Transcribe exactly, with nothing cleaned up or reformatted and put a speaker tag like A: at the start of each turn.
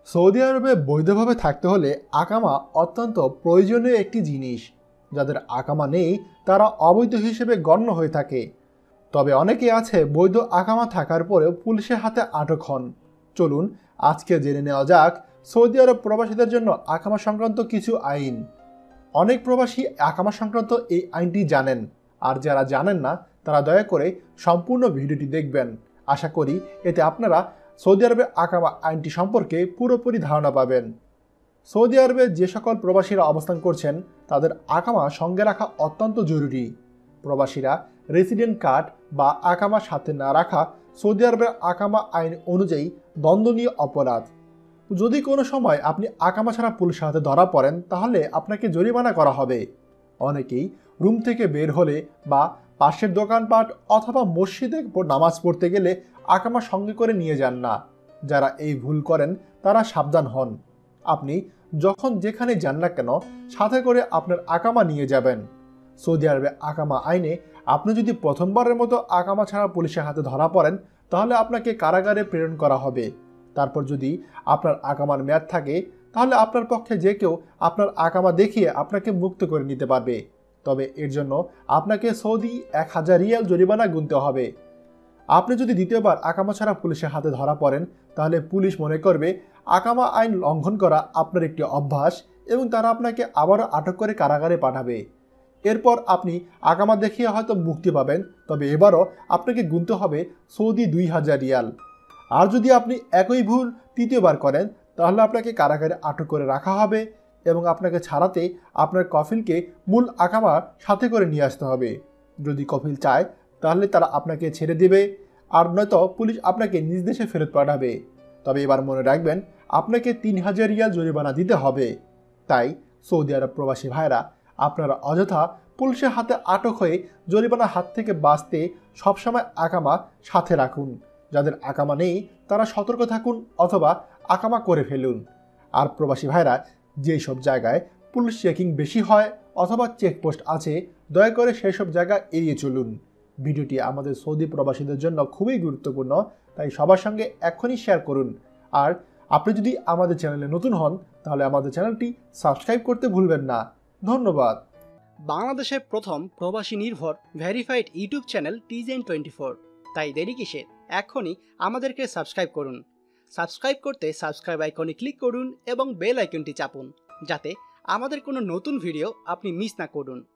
A: Saudi আরবে বৈধভাবে থাকতে হলে আকামা অত্যন্ত প্রয়োজনীয় একটি জিনিস। যাদের আকামা নেই তারা অবৈধ হিসেবে গণ্য হয়ে থাকে। তবে অনেকে আছে বৈধ আকামা থাকার পরেও পুলিশের হাতে আটক হন। চলুন আজকে জেনে নেওয়া যাক সৌদি আরব প্রবাসীদের জন্য আকামা সংক্রান্ত কিছু আইন। অনেক প্রবাসী আকামা সংক্রান্ত এই আইনটি জানেন, আর যারা জানেন না তারা দয়া করে সম্পূর্ণ ভিডিওটি দেখবেন। আশা করি এতে আপনারা সৌদি আরবে আকামা আইনটি সম্পর্কে পুরোপুরি ধারণা পাবেন। সৌদি আরবে যে সকল প্রবাসীরা অবস্থান করছেন তাদের আকামা সঙ্গে রাখা অত্যন্ত জরুরি। প্রবাসীরা রেসিডেন্ট কার্ড বা আকামা সাথে না রাখা সৌদি আরবের আকামা আইন অনুযায়ী দণ্ডনীয় অপরাধ। যদি কোনো সময় আপনি আকামা ছাড়া পুলিশের হাতে ধরা পড়েন তাহলে আপনাকে জরিমানা করা হবে। অনেকেই রুম থেকে বের হলে বা পাশের দোকানপাট অথবা মসজিদে নামাজ পড়তে গেলে আকামা সঙ্গে করে নিয়ে যান না। যারা এই ভুল করেন তারা সাবধান হন। আপনি যখন যেখানে যান না কেন সাথে করে আপনার আকামা নিয়ে যাবেন। সৌদি আরবে আকামা আইনে আপনি যদি প্রথমবারের মতো আকামা ছাড়া পুলিশের হাতে ধরা পড়েন তাহলে আপনাকে কারাগারে প্রেরণ করা হবে। তারপর যদি আপনার আকামার মেয়াদ থাকে তাহলে আপনার পক্ষে যে কেউ আপনার আকামা দেখিয়ে আপনাকে মুক্ত করে নিতে পারবে। তবে এর জন্য আপনাকে সৌদি এক হাজার রিয়াল জরিমানা গুনতে হবে। আপনি যদি দ্বিতীয়বার আকামা ছাড়া পুলিশের হাতে ধরা পড়েন তাহলে পুলিশ মনে করবে আকামা আইন লঙ্ঘন করা আপনার একটি অভ্যাস এবং তারা আপনাকে আবারও আটক করে কারাগারে পাঠাবে। এরপর আপনি আকামা দেখিয়ে হয়তো মুক্তি পাবেন, তবে এবারও আপনাকে গুনতে হবে সৌদি দুই হাজার রিয়াল। আর যদি আপনি একই ভুল তৃতীয়বার করেন তাহলে আপনাকে কারাগারে আটক করে রাখা হবে এবং আপনাকে ছাড়াতে আপনার কফিলকে মূল আকামা সাথে করে নিয়ে আসতে হবে। যদি কফিল চায় তাহলে তারা আপনাকে ছেড়ে দেবে, আর নয়তো পুলিশ আপনাকে নিজ দেশে ফেরত পাঠাবে। তবে এবার মনে রাখবেন আপনাকে তিন হাজার রিয়াল জরিমানা দিতে হবে। তাই সৌদি আরব প্রবাসী ভাইরা, আপনারা অযথা পুলিশের হাতে আটক হয়ে জরিমানার হাত থেকে বাঁচতে সবসময় আকামা সাথে রাখুন। যাদের আকামা নেই তারা সতর্ক থাকুন অথবা আকামা করে ফেলুন। আর প্রবাসী ভাইরা, যেই সব জায়গায় পুলিশ চেকিং বেশি হয় অথবা চেকপোস্ট আছে দয়া করে সেই সব জায়গা এড়িয়ে চলুন। ভিডিওটি আমাদের সৌদি প্রবাসীদের জন্য খুবই গুরুত্বপূর্ণ, তাই সবার সঙ্গে এখনই শেয়ার করুন। আর আপনি যদি আমাদের চ্যানেলে নতুন হন তাহলে আমাদের চ্যানেলটি সাবস্ক্রাইব করতে ভুলবেন না। ধন্যবাদ।
B: বাংলাদেশের প্রথম প্রবাসী নির্ভর ভেরিফাইড ইউটিউব চ্যানেল টিজেন টোয়েন্টি ফোর। তাই দেরি কিসের, এখনই আমাদেরকে সাবস্ক্রাইব করুন। সাবস্ক্রাইব করতে সাবস্ক্রাইব আইকনে ক্লিক করুন এবং বেল আইকনটি চাপুন, যাতে আমাদের কোনো নতুন ভিডিও আপনি মিস না করুন।